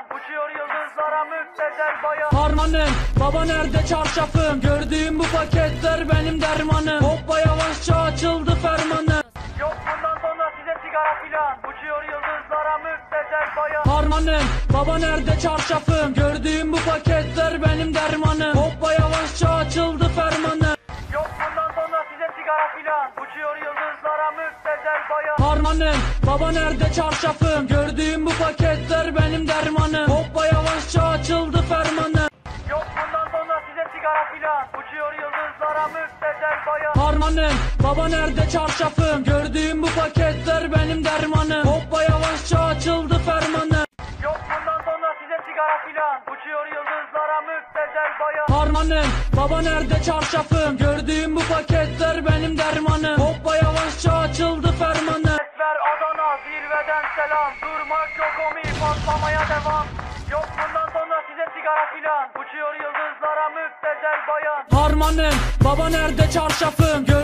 filan. Uçuyor yıldızlara müptezel bayan. Harmanım, baba nerede çarşafım? Gördüğüm bu paketler benim dermanım. Hoppa yavaşça açıldı fermanım. Yok bundan sonra size sigara filan. Uçuyor yıldızlara müptezel bayan. Harmanım, baba nerede çarşafım? Gördüğüm bu paketler benim dermanım. Hoppa yavaşça açıldı fermanım. Yok bundan sonra size sigara filan. Uçuyor yıldızlara müptezel bayan. Harmanım, baba nerede çarşafım? Gördüğüm bu paketler benim dermanım. Hoppa yavaşça açıldı fermanım. Yok bundan sonra size sigara filan. Uçuyor yıldızlara müptezel bayan. Harmanım, baba nerede çarşafım? Gördüğüm bu paketler benim dermanım. Hoppa yavaşça açıldı fermanım. Yok bundan sonra size sigara filan. Uçuyor yıldızlara müptezel bayan. Harmanım, baba nerede çarşafım? Gördüğüm bu paketler benim dermanım. Hoppa yavaşça açıldı fermanım. Esver Adana zirveden selam. Durmak yok omi patlamaya devam. Yok bundan sonra size sigara filan. Uçuyor yıldızlara müptezel bayan. Harmanım, baba nerede çarşafım?